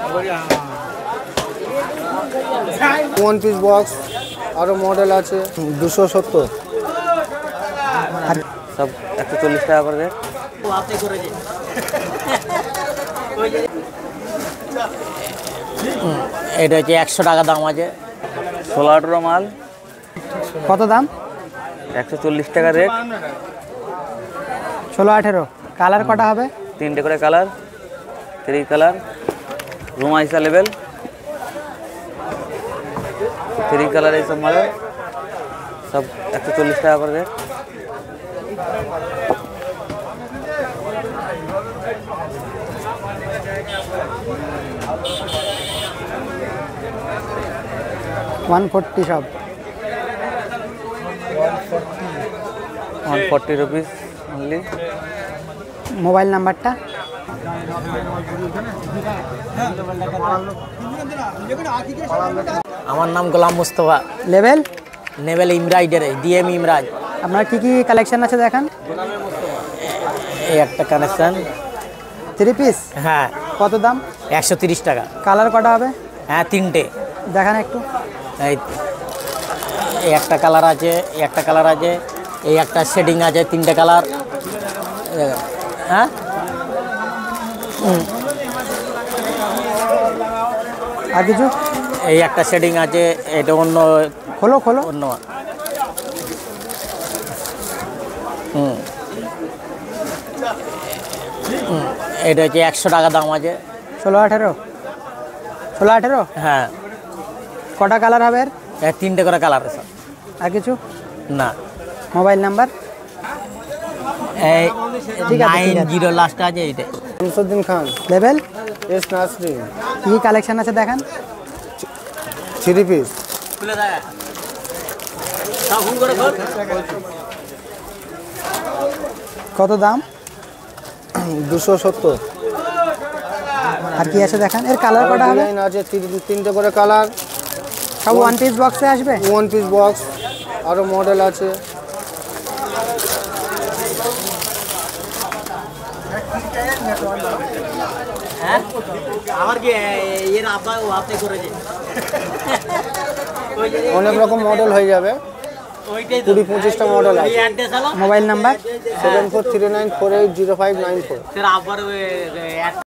One piece box আরো model আছে 270 আর সব 140 টাকা করে রেট। এটা হচ্ছে 100 টাকা দাম আছে, 16-18 মাল। কত দাম? 140 টাকা রেট। 16-18 কালার কটা হবে? 3টে করে কালার, 3 কালার, রুম আইসা লেভেল 3 কালার, এইসব মালের সব 140 টাকা করে রেট। $140 সব 140 রুপিস অনলি। মোবাইল নাম্বারটা? আমার নাম গোলাম মুস্তফা। লেভেল? নেভেল এমব্রয়ডারি, ডিএম ইমরাজ। আপনার কি কি কালেকশন আছে দেখান। এই একটা কানেকশন 3 পিস। হ্যাঁ। কত দাম? 130 টাকা। কালার কটা হবে? হ্যাঁ 3টে। দেখান একটু। এই একটা কালার আছে, এই একটা কালার আছে, এই একটা শেডিং আছে, 3টে কালার। হ্যাঁ আর কিছু? এই একটা শেডিং আছে, এটা অন্য। খোলো খোলো। অন্য। এটা হচ্ছে 100 টাকা দাম আছে। 16-18? হ্যাঁ। কটা কালার হবে? 3টে করে কালার সব। আর কিছু না। Mobile number? এই ঠিক আছে, 90 লাস্ট আছে এইটা। শামসুদ্দিন খান। লেভেল? এস নাসরিন। কি কালেকশন আছে দেখান। 3 পিস। কত দাম? 270। আর কি আছে দেখান। এর কালার কটা হবে? ডিজাইন আছে 3টে করে কালার, সব 1 পিস বক্সে আসবে? 1 পিস বক্স আরো মডেল আছে। অনেক রকম মডেল হয়ে যাবে, 20-25টা মডেল আছে। Mobile number? 7439480594।